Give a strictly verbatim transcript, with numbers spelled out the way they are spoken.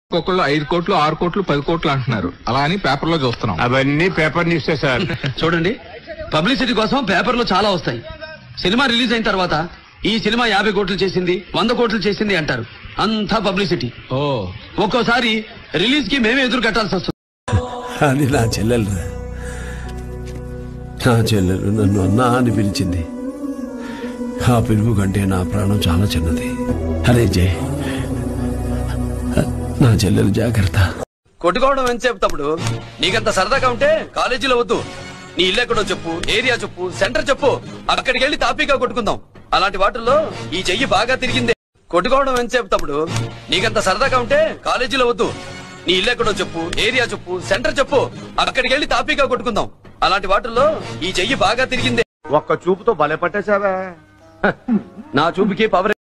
ఒక్కొక్కళ్ళు ఐదు కోట్లు ఆరు కోట్లు పది కోట్లు అంటున్నారు. అలా అని పేపర్ లో చూస్తున్నాం. అవన్నీ పేపర్ న్యూస్ సార్. చూడండి, పబ్లిసిటీ కోసం పేపర్లు చాలా వస్తాయి. సినిమా రిలీజ్ అయిన తర్వాత ఈ సినిమా యాభై కోట్లు చేసింది, వంద కోట్లు చేసింది అంటారు. అంతా పబ్లిసిటీ. ఓ ఒక్కోసారి రిలీజ్ కి మేమే ఎదురు కట్టాల్సి వస్తుంది. అది నా చెల్లెలు, నా చెల్లెలు నన్ను అన్నా అని పిలిచింది. ఆ పిలుపు కంటే నా ప్రాణం చాలా చిన్నది. అరే జై, నా చెల్లెలు జాగ్రత్త. కొట్టుకోవడం అని చెప్తాడు. నీకంత సరదాగా ఉంటే కాలేజీలో వద్దు. నీ ఇల్లు ఎక్కడో చెప్పు, ఏరియా చెప్పు, సెంటర్ చెప్పు, అక్కడికి వెళ్ళి తాపీగా కొట్టుకుందాం. అలాంటి వాటిల్లో ఈ చెయ్యి బాగా తిరిగిందే. కొట్టుకోవడం అని చెప్తాడు. నీకంత సరదాగా ఉంటే కాలేజీలో వద్దు. నీ ఇల్లు ఎక్కడో చెప్పు, ఏరియా చెప్పు, సెంటర్ చెప్పు, అక్కడికి వెళ్ళి తాపీగా కొట్టుకుందాం. అలాంటి వాటిల్లో ఈ చెయ్యి బాగా తిరిగిందే. ఒక్క చూపుతో భలే పట్టేశావా? నా చూపుకి పవర్